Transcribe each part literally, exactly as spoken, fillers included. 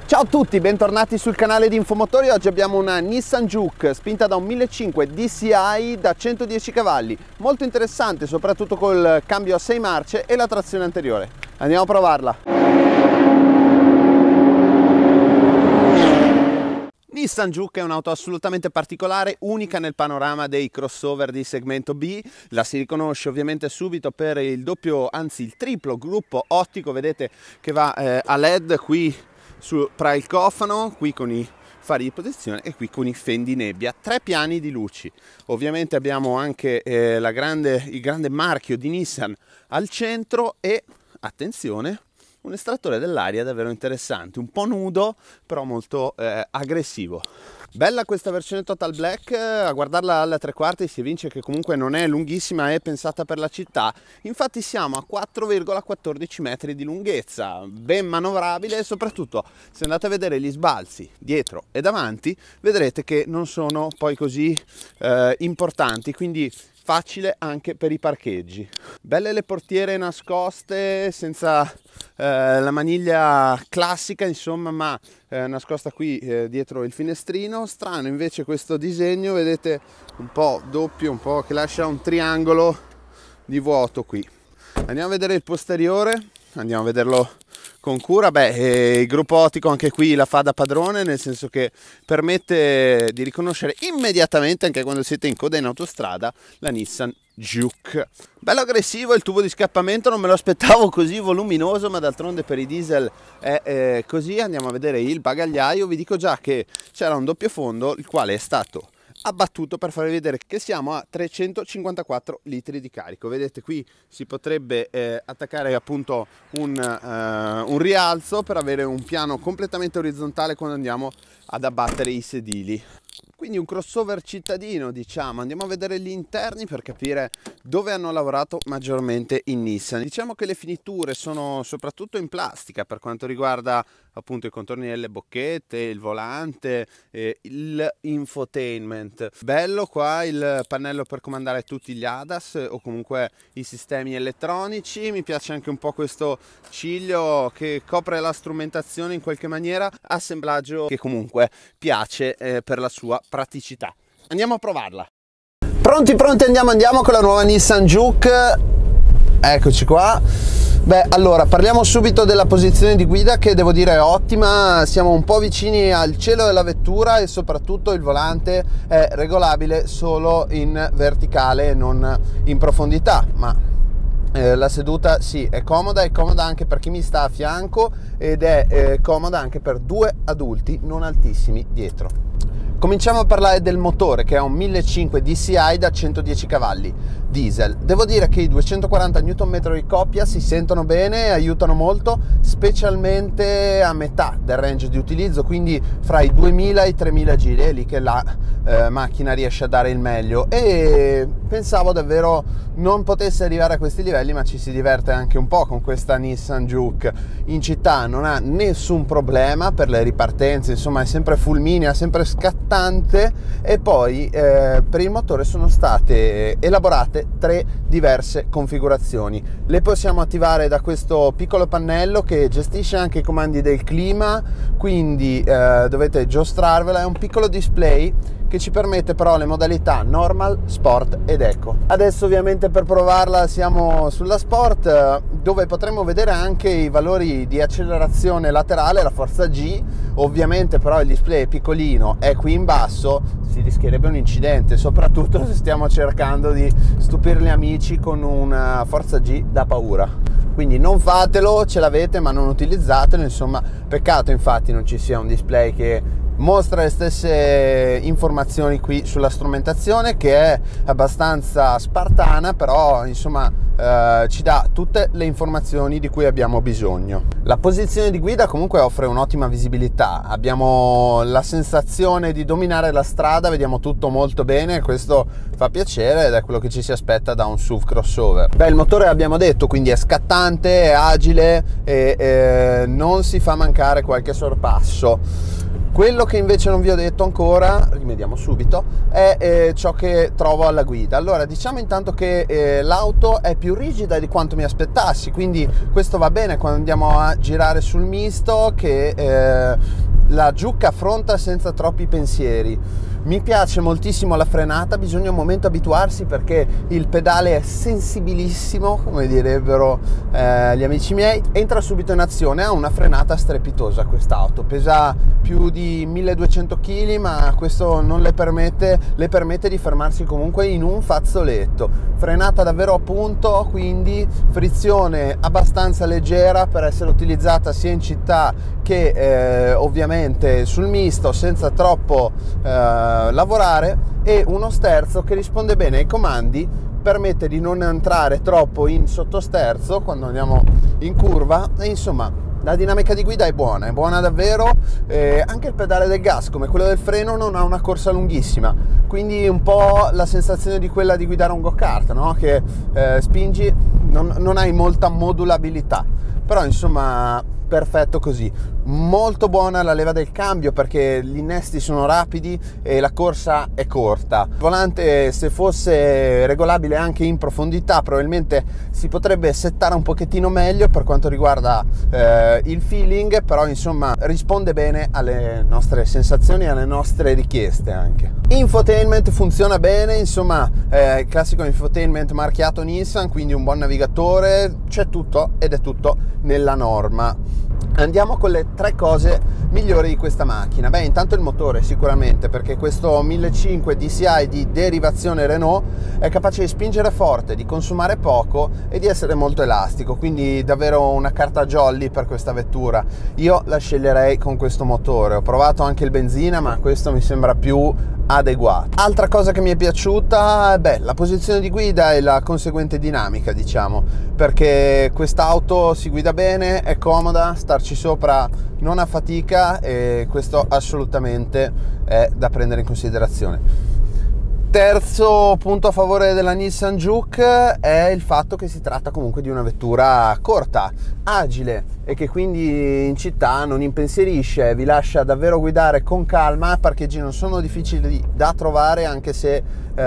Ciao a tutti, bentornati sul canale di Infomotori. Oggi abbiamo una Nissan Juke spinta da un millecinquecento D C I da centodieci cavalli, molto interessante soprattutto col cambio a sei marce e la trazione anteriore. Andiamo a provarla. Nissan Juke è un'auto assolutamente particolare, unica nel panorama dei crossover di segmento B. La si riconosce ovviamente subito per il doppio, anzi il triplo gruppo ottico, vedete che va eh, a L E D qui sopra il cofano, qui con i fari di posizione e qui con i fendi nebbia, tre piani di luci. Ovviamente abbiamo anche eh, la grande, il grande marchio di Nissan al centro e, attenzione, un estrattore dell'aria davvero interessante, un po' nudo però molto eh, aggressivo. Bella questa versione Total Black, a guardarla alla tre quarti si evince che comunque non è lunghissima, è pensata per la città. Infatti siamo a quattro virgola quattordici metri di lunghezza, ben manovrabile e soprattutto se andate a vedere gli sbalzi dietro e davanti vedrete che non sono poi così eh, importanti, quindi facile anche per i parcheggi. Belle le portiere nascoste senza eh, la maniglia classica, insomma, ma eh, nascosta qui eh, dietro il finestrino. Strano invece questo disegno, vedete, un po' doppio, un po' che lascia un triangolo di vuoto qui. Andiamo a vedere il posteriore, andiamo a vederlo con cura. Beh, eh, il gruppo ottico anche qui la fa da padrone, nel senso che permette di riconoscere immediatamente, anche quando siete in coda in autostrada, la Nissan Juke. Bello aggressivo il tubo di scappamento, non me lo aspettavo così voluminoso, ma d'altronde per i diesel è eh, così. Andiamo a vedere il bagagliaio. Vi dico già che c'era un doppio fondo, il quale è stato abbattuto per farvi vedere che siamo a trecentocinquantaquattro litri di carico. Vedete, qui si potrebbe eh, attaccare appunto un, uh, un rialzo per avere un piano completamente orizzontale quando andiamo ad abbattere i sedili. Quindi un crossover cittadino, diciamo. Andiamo a vedere gli interni per capire dove hanno lavorato maggiormente in Nissan. Diciamo che le finiture sono soprattutto in plastica per quanto riguarda appunto i contorni delle bocchette, il volante, eh, il infotainment. Bello qua il pannello per comandare tutti gli A D A S o comunque i sistemi elettronici. Mi piace anche un po' questo ciglio che copre la strumentazione in qualche maniera, assemblaggio che comunque piace eh, per la sua praticità. Andiamo a provarla. Pronti pronti, andiamo andiamo con la nuova Nissan Juke. Eccoci qua. Beh, allora parliamo subito della posizione di guida, che devo dire è ottima. Siamo un po' vicini al cielo della vettura e soprattutto il volante è regolabile solo in verticale e non in profondità, ma eh, la seduta sì è comoda, è comoda anche per chi mi sta a fianco ed è eh, comoda anche per due adulti non altissimi dietro. Cominciamo a parlare del motore, che è un millecinquecento D C I da centodieci cavalli diesel. Devo dire che i duecentoquaranta newton metri di coppia si sentono bene, aiutano molto, specialmente a metà del range di utilizzo, quindi fra i duemila e i tremila giri, è lì che la eh, macchina riesce a dare il meglio. E pensavo davvero non potesse arrivare a questi livelli, ma ci si diverte anche un po' con questa Nissan Juke. In città non ha nessun problema per le ripartenze, insomma è sempre fulminea, sempre scattante. E poi eh, per il motore sono state elaborate tre diverse configurazioni. Le possiamo attivare da questo piccolo pannello che gestisce anche i comandi del clima, quindi eh, dovete giostrarvela. È un piccolo display che ci permette però le modalità normal, sport ed eco. Adesso ovviamente per provarla siamo sulla sport, dove potremo vedere anche i valori di accelerazione laterale, la forza G. Ovviamente però il display è piccolino, è qui in basso, si rischierebbe un incidente, soprattutto se stiamo cercando di stupire gli amici con una forza G da paura. Quindi non fatelo, ce l'avete ma non utilizzatelo, insomma peccato infatti non ci sia un display che mostra le stesse informazioni qui sulla strumentazione, che è abbastanza spartana, però insomma eh, ci dà tutte le informazioni di cui abbiamo bisogno. La posizione di guida comunque offre un'ottima visibilità, abbiamo la sensazione di dominare la strada, vediamo tutto molto bene, questo fa piacere ed è quello che ci si aspetta da un S U V crossover. Beh, il motore abbiamo detto, quindi è scattante, è agile e eh, non si fa mancare qualche sorpasso. Quello che invece non vi ho detto ancora, rimediamo subito, è eh, ciò che trovo alla guida. Allora, diciamo intanto che eh, l'auto è più rigida di quanto mi aspettassi, quindi questo va bene quando andiamo a girare sul misto, che eh, la Juke affronta senza troppi pensieri. Mi piace moltissimo la frenata, bisogna un momento abituarsi perché il pedale è sensibilissimo, come direbbero eh, gli amici miei. Entra subito in azione, ha una frenata strepitosa quest'auto, pesa più di milleduecento chili, ma questo non le permette, le permette di fermarsi comunque in un fazzoletto. Frenata davvero a punto, quindi frizione abbastanza leggera per essere utilizzata sia in città che eh, ovviamente sul misto, senza troppo eh, lavorare, e uno sterzo che risponde bene ai comandi, permette di non entrare troppo in sottosterzo quando andiamo in curva, e insomma la dinamica di guida è buona, è buona davvero. Eh, anche il pedale del gas, come quello del freno, non ha una corsa lunghissima, quindi un po' la sensazione di quella di guidare un go-kart, no? Che eh, spingi, non, non hai molta modulabilità, però insomma perfetto così. Molto buona la leva del cambio perché gli innesti sono rapidi e la corsa è corta. Il volante, se fosse regolabile anche in profondità, probabilmente si potrebbe settare un pochettino meglio per quanto riguarda eh, il feeling, però insomma risponde bene alle nostre sensazioni e alle nostre richieste anche. Infotainment funziona bene, insomma eh, il classico infotainment marchiato Nissan, quindi un buon navigatore, c'è tutto ed è tutto nella norma. Andiamo con le tre cose migliori di questa macchina. Beh, intanto il motore sicuramente, perché questo millecinquecento D C I di derivazione Renault è capace di spingere forte, di consumare poco e di essere molto elastico, quindi davvero una carta jolly per questa vettura. Io la sceglierei con questo motore. Ho provato anche il benzina, ma questo mi sembra più adeguato. Altra cosa che mi è piaciuta, beh, la posizione di guida e la conseguente dinamica, diciamo, perché quest'auto si guida bene, è comoda, starci sopra non ha fatica, e questo assolutamente è da prendere in considerazione. Terzo punto a favore della Nissan Juke è il fatto che si tratta comunque di una vettura corta, agile, e che quindi in città non impensierisce, vi lascia davvero guidare con calma. I parcheggi non sono difficili da trovare, anche se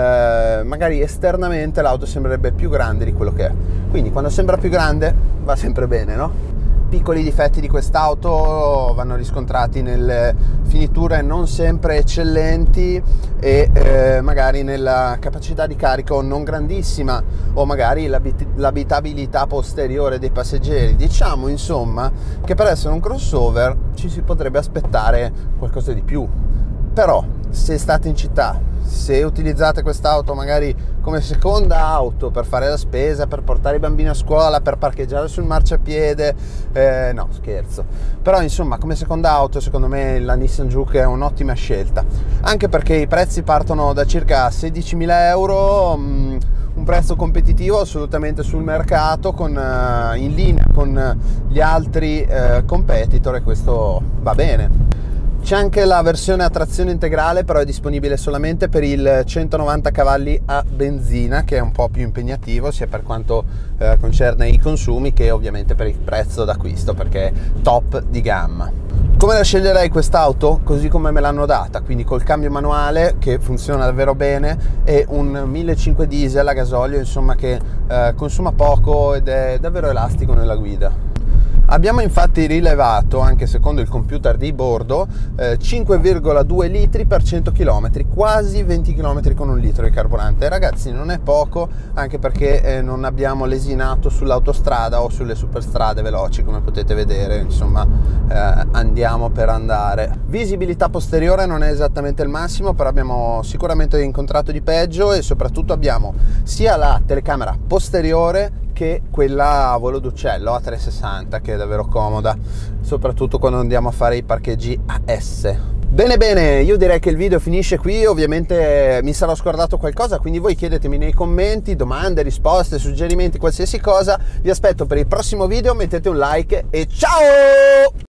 eh, magari esternamente l'auto sembrerebbe più grande di quello che è. Quindi quando sembra più grande va sempre bene, no? Piccoli difetti di quest'auto vanno riscontrati nelle finiture non sempre eccellenti e eh, magari nella capacità di carico non grandissima, o magari l'abitabilità posteriore dei passeggeri. Diciamo insomma che per essere un crossover ci si potrebbe aspettare qualcosa di più, però se state in città, se utilizzate quest'auto magari come seconda auto per fare la spesa, per portare i bambini a scuola, per parcheggiare sul marciapiede, eh, no scherzo, però insomma come seconda auto secondo me la Nissan Juke è un'ottima scelta, anche perché i prezzi partono da circa sedicimila euro, mh, un prezzo competitivo assolutamente sul mercato, con, uh, in linea con gli altri uh, competitor, e questo va bene. C'è anche la versione a trazione integrale, però è disponibile solamente per il centonovanta cavalli a benzina, che è un po' più impegnativo sia per quanto eh, concerne i consumi che ovviamente per il prezzo d'acquisto, perché è top di gamma. Come la sceglierei quest'auto? Così come me l'hanno data, quindi col cambio manuale che funziona davvero bene e un millecinquecento diesel a gasolio, insomma, che eh, consuma poco ed è davvero elastico nella guida. Abbiamo infatti rilevato, anche secondo il computer di bordo, eh, cinque virgola due litri per cento chilometri, quasi venti chilometri con un litro di carburante. Ragazzi, non è poco, anche perché eh, non abbiamo lesinato sull'autostrada o sulle superstrade veloci, come potete vedere, insomma eh, andiamo per andare. Visibilità posteriore non è esattamente il massimo, però abbiamo sicuramente incontrato di peggio, e soprattutto abbiamo sia la telecamera posteriore che quella a volo d'uccello a trecentosessanta, che è davvero comoda, soprattutto quando andiamo a fare i parcheggi A S. Bene bene, io direi che il video finisce qui. Ovviamente mi sarò scordato qualcosa, quindi voi chiedetemi nei commenti domande, risposte, suggerimenti, qualsiasi cosa. Vi aspetto per il prossimo video, mettete un like e ciao!